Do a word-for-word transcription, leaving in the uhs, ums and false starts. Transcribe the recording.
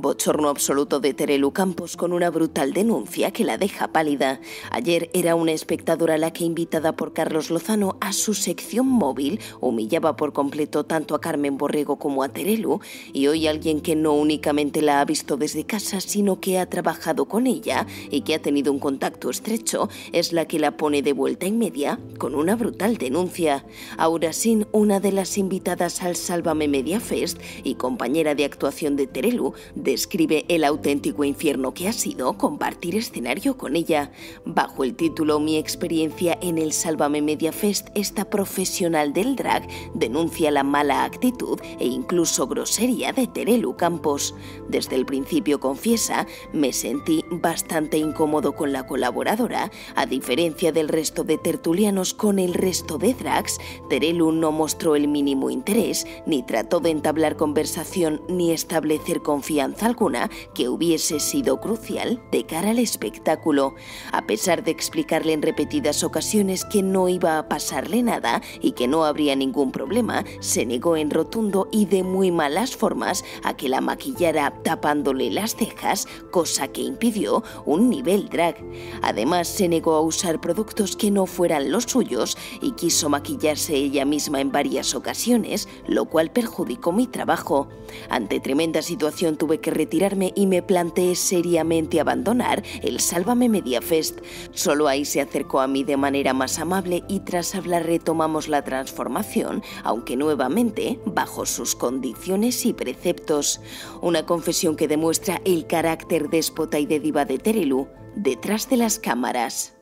Bochorno absoluto de Terelu Campos con una brutal denuncia que la deja pálida. Ayer era una espectadora la que, invitada por Carlos Lozano a su sección móvil, humillaba por completo tanto a Carmen Borrego como a Terelu, y hoy alguien que no únicamente la ha visto desde casa, sino que ha trabajado con ella y que ha tenido un contacto estrecho, es la que la pone de vuelta en media con una brutal denuncia. Aura Sin, una de las invitadas al Sálvame Media Fest y compañera de actuación de Terelu, describe el auténtico infierno que ha sido compartir escenario con ella. Bajo el título Mi experiencia en el Sálvame Media Fest, esta profesional del drag denuncia la mala actitud e incluso grosería de Terelu Campos. Desde el principio, confiesa, me sentí bastante incómodo con la colaboradora. A diferencia del resto de tertulianos con el resto de drags, Terelu no mostró el mínimo interés, ni trató de entablar conversación ni establecer confianza alguna que hubiese sido crucial de cara al espectáculo. A pesar de explicarle en repetidas ocasiones que no iba a pasarle nada y que no habría ningún problema, se negó en rotundo y de muy malas formas a que la maquillara tapándole las cejas, cosa que impidió un nivel drag. Además, se negó a usar productos que no fueran los suyos y quiso maquillarse ella misma en varias ocasiones, lo cual perjudicó mi trabajo. Ante tremenda situación tuve que retirarme y me planteé seriamente abandonar el Sálvame Media Fest. Solo ahí se acercó a mí de manera más amable y tras hablar retomamos la transformación, aunque nuevamente bajo sus condiciones y preceptos. Una confesión que demuestra el carácter déspota y de diva de Terelu detrás de las cámaras.